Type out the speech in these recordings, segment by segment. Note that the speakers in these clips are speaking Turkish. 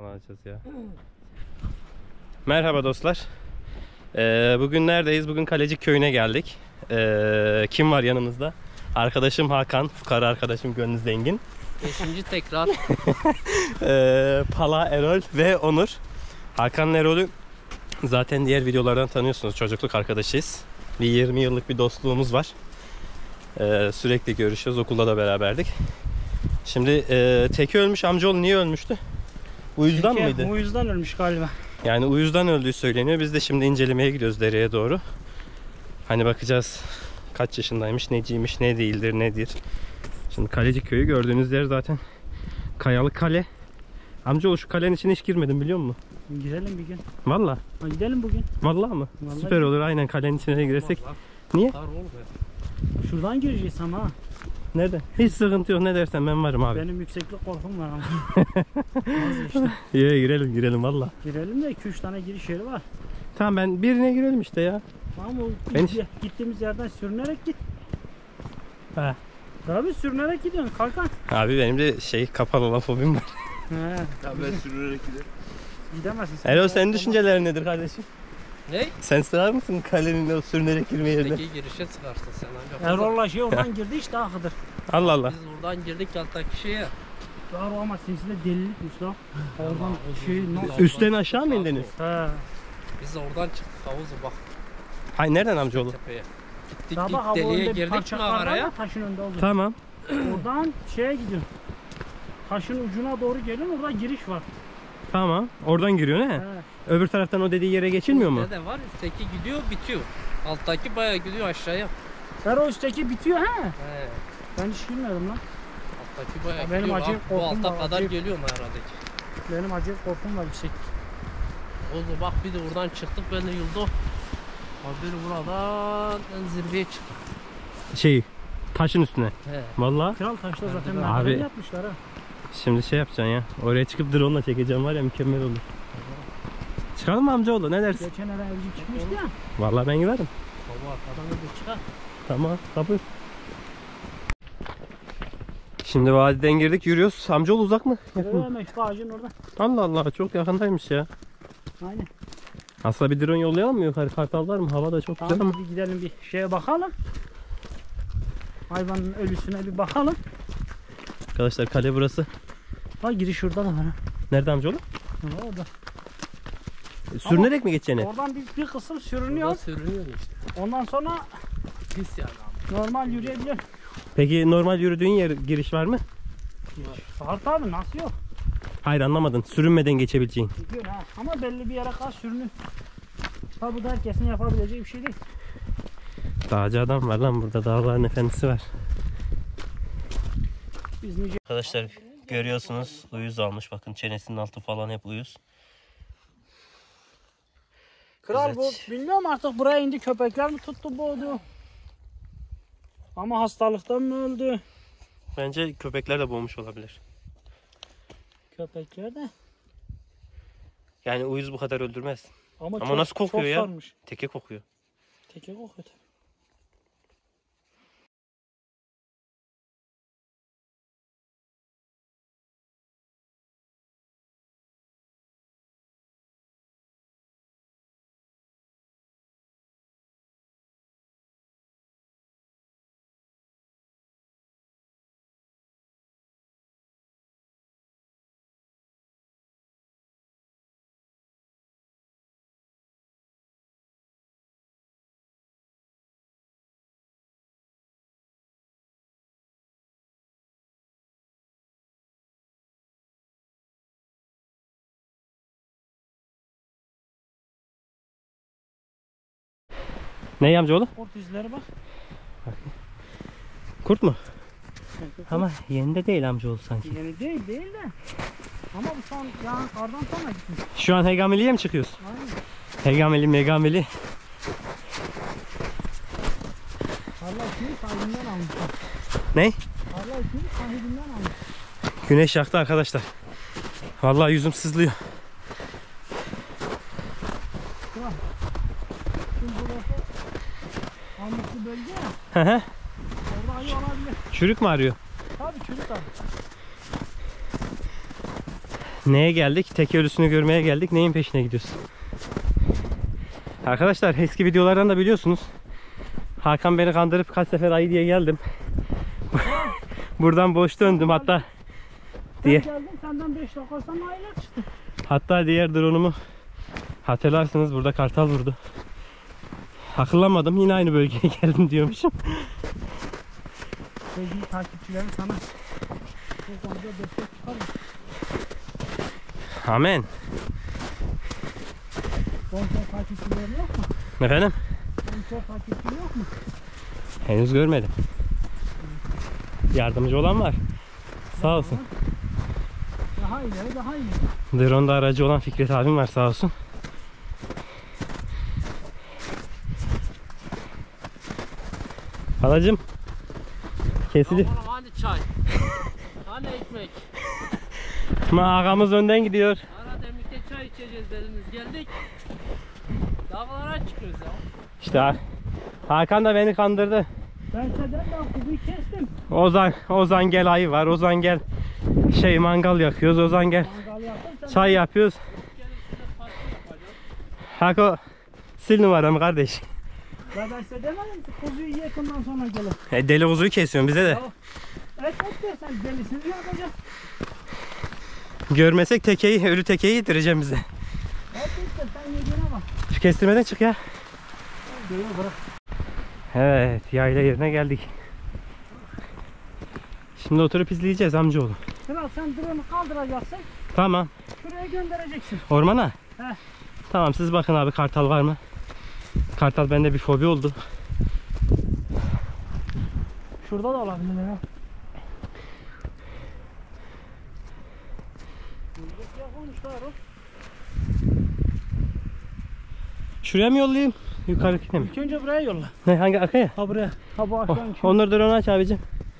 alacağız ya. Merhaba dostlar. Bugün neredeyiz? Bugün Kalecik köyüne geldik. Kim var yanımızda? Arkadaşım Hakan, fukara arkadaşım Gönül Zengin. 5. tekrar. Pala, Erol ve Onur. Hakan'la Erol'ü zaten diğer videolardan tanıyorsunuz. Çocukluk arkadaşıyız. Bir 20 yıllık bir dostluğumuz var. Sürekli görüşüyoruz. Okulda da beraberdik. Şimdi teki ölmüş. Amcaoğlu niye ölmüştü? Uyuzdan mıydı? Uyuzdan ölmüş galiba. Yani uyuzdan öldüğü söyleniyor. Biz de şimdi incelemeye gidiyoruz dereye doğru. Hani bakacağız kaç yaşındaymış, neciymiş, ne değildir, nedir. Şimdi Kalecik köyü gördüğünüz yer zaten kayalık kale. Amcaoğlu şu kalenin içine hiç girmedim biliyor musun? Gidelim bir gün. Valla. Ha, gidelim bugün. Vallahi mı? Vallahi Süper olur aynen kalenin içine girersek. Niye? Şuradan gireceğiz ama. Nerede? Hiç sıkıntı yok, ne dersen ben varım abi. Benim yükseklik korkum var ama. Nasıl işte. Girelim valla. Girelim de 2-3 tane giriş yeri var. Tamam ben birine girelim işte ya. Tamam o Ben... gittiğimiz yerden sürünerek git. He. Tabii sürünerek gidiyorsun kalkan. Abi benim de kapalı olan fobim var. He. Ya ben sürünerek giderim. Gidemezsin. Erol senin düşüncelerin nedir kardeşim? Ne? Sen sığar mısın kalenin o sürünerek girme yerine? Üstteki girişe çıkarsın sen ancak. Erol'la oradan girdi işte ahıdır. Allah Allah. Biz buradan girdik alttaki şeye. Doğru ama sinside delilikmiş lan. Oradan nasıl? Üstten aşağı mı indiniz? He. Biz oradan çıktık havuzu bak. Hay nereden amcaoğlu? Tepeye. Gittik Sabah ilk deliğe havuzda bir girdik parça mi kar var araya? ya, taşın önünde oldu. Tamam. Oradan şeye gidiyorsun. Taşın ucuna doğru geliyorsun, orada giriş var. Tamam. Oradan giriyor ne? He. Öbür taraftan o dediği yere geçilmiyor mu? Üstte de var. Üstteki gidiyor bitiyor. Alttaki bayağı gidiyor aşağıya. O üstteki bitiyor ha. He. Ben hiç bilmiyordum lan. Alttaki bayağı Benim gidiyor. acayip Bu korkum alta var, kadar acayip. geliyor mu herhalde ki? Benim acayip korkum var yüksek. Oldu bak bir de buradan çıktık ben de yılda. Haberi buradan en zirveye çıktık. Taşın üstüne. He. Vallahi. Kral taşta zaten Abi. merdiven yapmışlar ha. Şimdi yapacaksın ya. Oraya çıkıp drone'la çekeceğim var ya, mükemmel olur. Çıkalım mı amcaoğlu, ne dersin? Geçen ara evci çıkmıştı ya. Vallahi ben giderim. Baba arkadan da çıkar. Tamam, kapı. Şimdi vadiden girdik, yürüyoruz. Amcaoğlu uzak mı? Yakın mı? Meşru ağacın orada. Allah Allah, çok yakındaymış ya. Aynen. Aslında bir drone yollayalım mı yukarı? Kartallar mı? Hava da çok güzel ama. Tamam bir gidelim bir şeye bakalım. Hayvanın ölüsüne bir bakalım. Arkadaşlar kale burası. Ha giriş şurada da var ha. Nerede amcaoğlu? Ha, orada. Sürünerek mi geçeceğini? Oradan bir kısım sürünüyor. Burada sürünüyor işte. Ondan sonra Pis yani abi. normal yürüyebiliyor. Peki normal yürüdüğün yer giriş var mı? Var tabi nasıl yok. Hayır anlamadın. Sürünmeden geçebileceğin. Gidiyor ha. Ama belli bir yere kadar sürünür. Ha bu da herkesin yapabileceği bir şey değil. Dağcı adam var lan burada. Dağların efendisi var. Biz nice... Arkadaşlar görüyorsunuz uyuz almış. Bakın çenesinin altı falan hep uyuz. Kral Evet. bu bilmiyorum artık buraya indi, köpekler mi tuttu boğdu? Ama hastalıktan mı öldü? Bence köpekler de boğmuş olabilir. Köpekler de. Yani uyuz bu kadar öldürmez. Ama Ama çok, nasıl kokuyor çok ya? sarmış. Teke kokuyor. Teke kokuyor. Ne amcaoğlu? Kurt izleri bak. Kurt mu? Ama yeni de değil amcaoğlu sanki. Yeni değil de. Ama bu son yağın kardan sonra gitmiş. Şu an Hegameli'ye mi çıkıyoruz? Aynen. Hegameli, Megameli. Allah ismini sahibinden almışlar. Ne? Allah ismini sahibinden almış. Güneş yaktı arkadaşlar. Vallahi yüzüm sızlıyor. Kral. Şimdi burası Amutlu bölge ya. Hı hı. Orada ayı olabilir. Çürük mü arıyor? Tabii çürük abi. Neye geldik? Teke ölüsünü görmeye geldik. Neyin peşine gidiyoruz? Arkadaşlar eski videolardan da biliyorsunuz. Hakan beni kandırıp kaç sefer ayı diye geldim. Buradan boş döndüm hatta. Ben Diye. geldim senden 5 dakika sonra aylar çıktı. Hatta diğer drone'umu hatırlarsınız, burada kartal vurdu. Akıllanmadım, yine aynı bölgeye geldim diyormuşum. Sevgili takipçilerim sana bu konuda destek çıkarım. Amen. Bonser takipçilerim yok mu? Efendim? Bonser takipçim yok mu? Henüz görmedim. Yardımcı olan var. Sağ olsun. Daha ileri daha iyi. Drone'da aracı olan Fikret abim var, sağ olsun. Halacım. Kesili. Ya bana hani çay? Hani ekmek? Ama ağamız önden gidiyor. Ara demlikte çay içeceğiz dediniz. Geldik. Dağlara çıkıyoruz ya. İşte Hakan da beni kandırdı. Ben senden kuzuyu kestim. Ozan gel, ayı var. Ozan gel. Mangal yakıyoruz. Ozan gel. Mangal yaptım sen. Çay yapıyoruz. Gelin size parti yapacağız. Hako sil numaramı kardeş. Ya ben size demedim ki kuzuyu yakından sonra gelin. Deli kuzuyu kesiyorsun bize de. Et dersen delisini yapacağız. Görmesek tekeyi, ölü tekeyi yedireceğim bize. Et sen yediğine bak. Şu kestirmeden çık ya. Değil bırak. Evet, yayla yerine geldik. Şimdi oturup izleyeceğiz amcaoğlu. Kral sen drone'u kaldıracaksın. Tamam. Şuraya göndereceksin. Ormana? He. Tamam, siz bakın abi, kartal var mı? Kartal bende bir fobi oldu. Şurada da olabilir ya. Şuraya mı yollayayım? Yukarıdakine mi? İlk önce buraya yolla. Ne, hangi arkaya? Ha buraya. Ha bu aşağıdan şu. Onları drone aç abicim.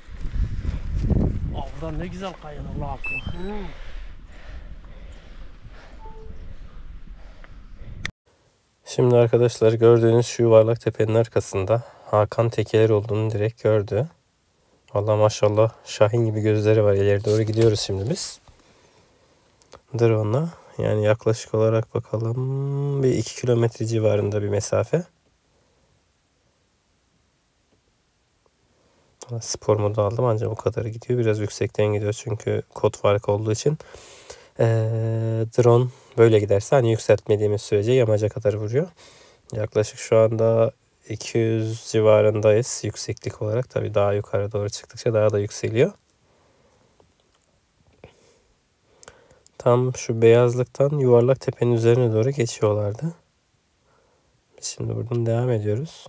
Oradan ne güzel kayın Allah aşkına. Şimdi arkadaşlar, gördüğünüz şu yuvarlak tepenin arkasında Hakan tekeler olduğunu direkt gördü. Vallahi maşallah şahin gibi gözleri var. İleri doğru gidiyoruz şimdi biz. Drone'la. Yani yaklaşık olarak bakalım bir 2 kilometre civarında bir mesafe. Spor modu aldım ancak bu kadarı gidiyor. Biraz yüksekten gidiyor çünkü kod farkı olduğu için. Drone böyle giderse hani yükseltmediğimiz sürece yamaca kadar vuruyor. Yaklaşık şu anda 200 civarındayız yükseklik olarak. Tabii daha yukarı doğru çıktıkça daha da yükseliyor. Tam şu beyazlıktan yuvarlak tepenin üzerine doğru geçiyorlardı. Biz şimdi buradan devam ediyoruz.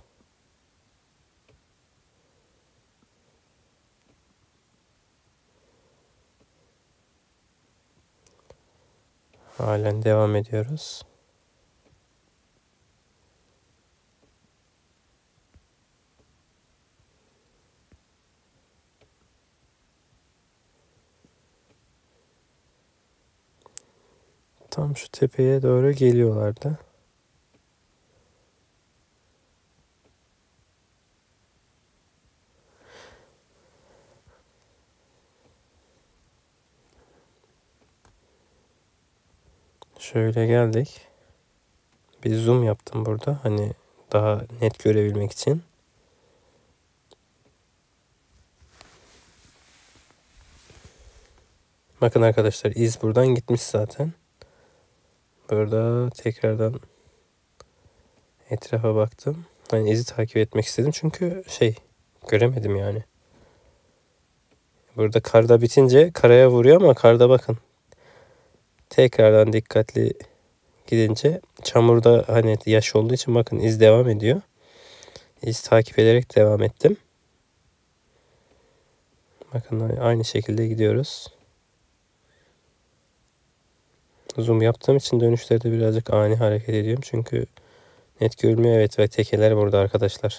Halen devam ediyoruz. Tam şu tepeye doğru geliyorlardı. Şöyle geldik. Bir zoom yaptım burada. Hani daha net görebilmek için. Bakın arkadaşlar, iz buradan gitmiş zaten. Burada tekrardan etrafa baktım. Hani izi takip etmek istedim çünkü göremedim yani. Burada karda bitince karaya vuruyor ama karda bakın. Tekrardan dikkatli gidince çamurda hani yaş olduğu için bakın iz devam ediyor. İz takip ederek devam ettim. Bakın aynı şekilde gidiyoruz. Zoom yaptığım için dönüşlerde birazcık ani hareket ediyorum. Çünkü net görünmüyor. Evet, ve tekeler burada arkadaşlar.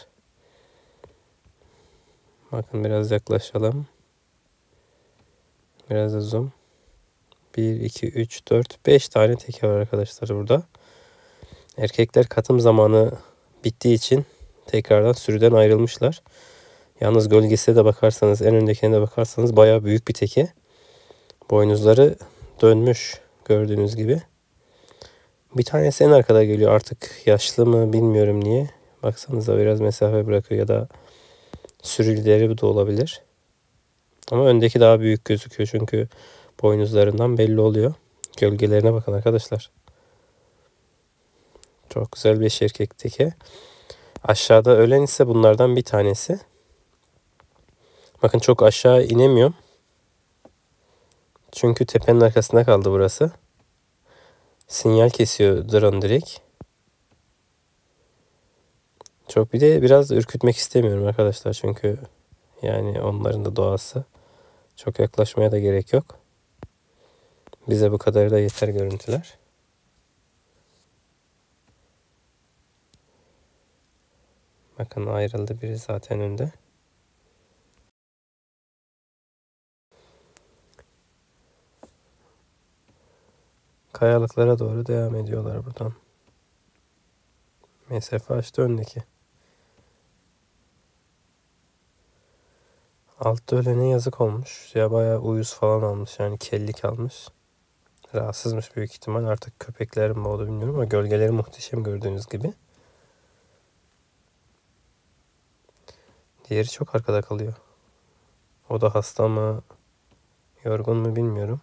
Bakın biraz yaklaşalım. Biraz da zoom. 1, 2, 3, 4, 5 tane teke var arkadaşlar burada. Erkekler katım zamanı bittiği için tekrardan sürüden ayrılmışlar. Yalnız gölgesine de bakarsanız, en öndekine de bakarsanız bayağı büyük bir teke. Boynuzları dönmüş. Gördüğünüz gibi. Bir tanesi en arkada geliyor. Artık yaşlı mı bilmiyorum niye. Baksanıza biraz mesafe bırakıyor ya da sürüleri de olabilir. Ama öndeki daha büyük gözüküyor çünkü boynuzlarından belli oluyor. Gölgelerine bakın arkadaşlar. Çok güzel bir erkek teke. Aşağıda ölen ise bunlardan bir tanesi. Bakın çok aşağı inemiyorum. Çünkü tepenin arkasında kaldı burası. Sinyal kesiyor drone direkt. Çok bir de biraz ürkütmek istemiyorum arkadaşlar. Çünkü yani onların da doğası. Çok yaklaşmaya da gerek yok. Bize bu kadar da yeter görüntüler. Bakın ayrıldı biri zaten önde. Kayalıklara doğru devam ediyorlar buradan. Mesafe açtı öndeki. Altta ölene yazık olmuş. Ya bayağı uyuz falan almış. Yani kellik almış. Rahatsızmış büyük ihtimal. Artık köpeklerin mi oldu bilmiyorum ama gölgeleri muhteşem gördüğünüz gibi. Diğeri çok arkada kalıyor. O da hasta mı, yorgun mu bilmiyorum.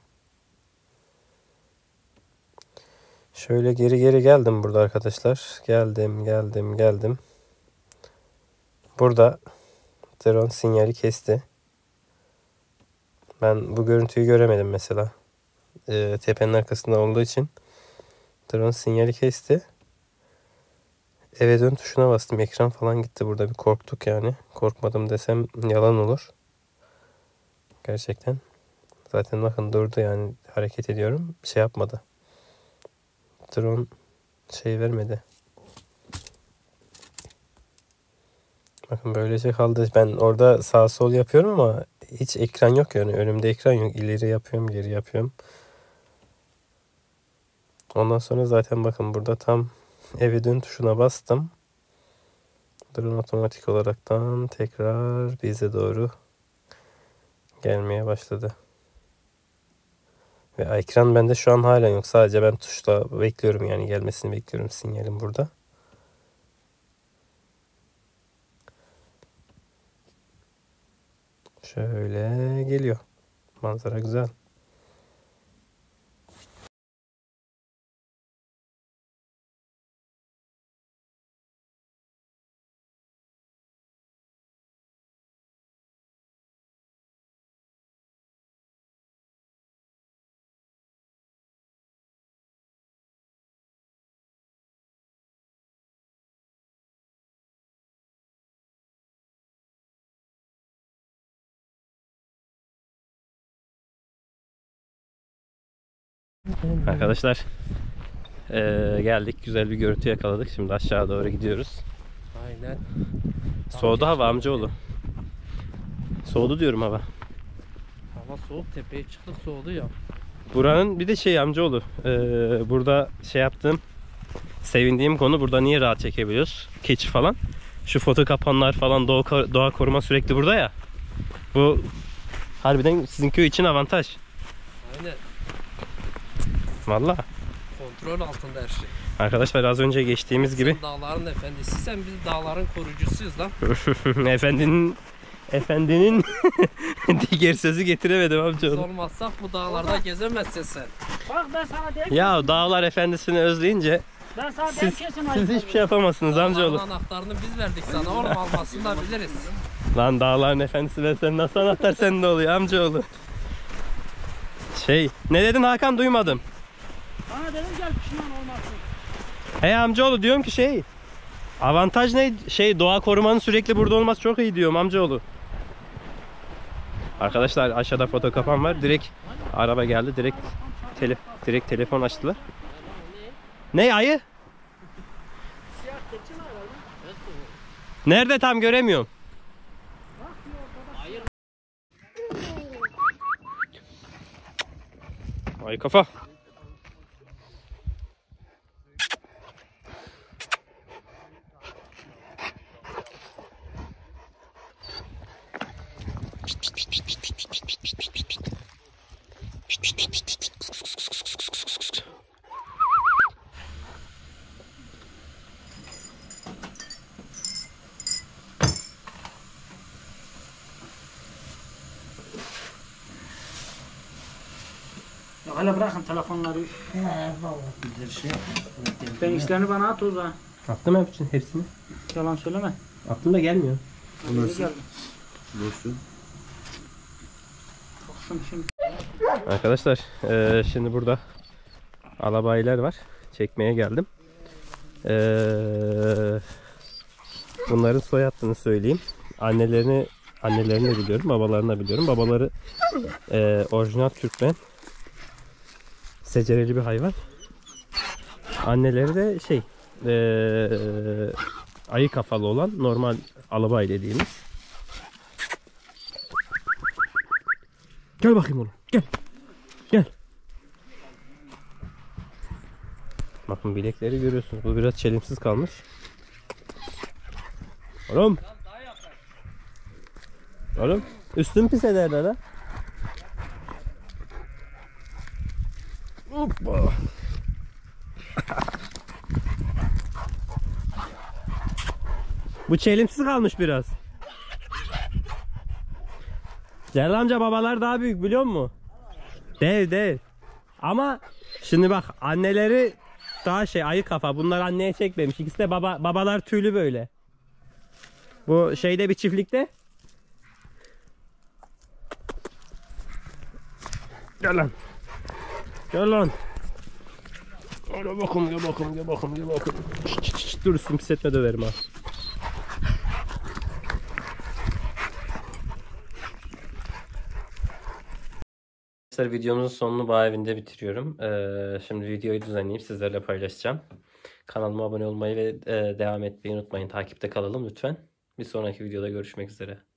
Şöyle geri geldim burada arkadaşlar. Geldim. Burada drone sinyali kesti. Ben bu görüntüyü göremedim mesela. Tepenin arkasında olduğu için drone sinyali kesti. Eve dön tuşuna bastım. Ekran falan gitti. Burada bir korktuk yani. Korkmadım desem yalan olur. Gerçekten. Zaten bakın durdu yani. Hareket ediyorum. Bir şey yapmadı. Drone şey vermedi. Bakın böylece kaldı. Ben orada sağ sol yapıyorum ama hiç ekran yok yani. Önümde ekran yok. İleri yapıyorum, geri yapıyorum. Ondan sonra zaten bakın burada tam eve dön tuşuna bastım. Drone otomatik olaraktan tekrar bize doğru gelmeye başladı. Ve ekran bende şu an hala yok. Sadece ben tuşla bekliyorum yani gelmesini bekliyorum sinyalin burada. Şöyle geliyor. Manzara güzel. Arkadaşlar geldik. Güzel bir görüntü yakaladık. Şimdi aşağı doğru gidiyoruz. Aynen. Soğudu hava amcaoğlu. Soğudu diyorum hava. Hava soğuk, tepeye çıktık, soğudu ya. Buranın bir de şey amcaoğlu. Burada şey yaptığım, sevindiğim konu burada niye rahat çekebiliyoruz? Keçi falan. Şu foto kapanlar falan doğa koruma sürekli burada ya. Bu harbiden sizin köy için avantaj. Aynen. Vallahi. Kontrol altında her şey. Arkadaşlar az önce geçtiğimiz gibi Sen dağların efendisiysen biz dağların koruyucusuyuz lan. efendinin diğer sözü getiremedim Biz amcaoğlu. olmazsak bu dağlarda gezemezsin sen. Bak ben sana denk Ya dağlar efendisini özleyince ben sana siz, denk kesin siz hiçbir şey yapamazsınız amcaoğlu. Dağların anahtarını biz verdik sana oğlum, almasını da biliriz. Lan dağların efendisi ve sen nasıl anahtar sende oluyor amcaoğlu. Ne dedin Hakan, duymadım. Sana dedim gel pişman olmasın. He amcaoğlu diyorum ki avantaj ne? Doğa korumanın sürekli burada olması çok iyi diyorum amcaoğlu. Arkadaşlar aşağıda foto kapan var. Direkt araba geldi. Direkt telefon açtılar. Ne ayı? Nerede tam göremiyorum. Ay kafa. Hele bırakın telefonları. Güzel şey. Ben işlerini bana at o zaman. Attım hepsini. Yalan söyleme. Attım da gelmiyor. Nasıl? Geldi. Dostum. Baksın şimdi. Arkadaşlar şimdi burada alabayiler var. Çekmeye geldim. Bunların soy hattını söyleyeyim. Annelerini de biliyorum, babalarını da biliyorum. Babaları orijinal Türkmen. Secereli bir hayvan. Anneleri de ayı kafalı olan normal alabay dediğimiz. Gel bakayım oğlum. Gel. Gel. Bakın bilekleri görüyorsunuz. Bu biraz çelimsiz kalmış. Oğlum. Oğlum. Üstün pis ederler ha. Hoppa. Bu çelimsiz kalmış biraz. Celal amca babalar daha büyük biliyor musun? Değil. Ama şimdi bak anneleri daha ayı kafa. Bunlar anneye çekmemiş. İkisi de babalar tüylü böyle. Bu bir çiftlikte. Gel lan. Gel lan. Gel bakım. Dur üstüm pis etme döverim ha. Videomuzun sonunu bağ evinde bitiriyorum. Şimdi videoyu düzenleyip sizlerle paylaşacağım. Kanalıma abone olmayı ve devam etmeyi unutmayın. Takipte kalalım lütfen. Bir sonraki videoda görüşmek üzere.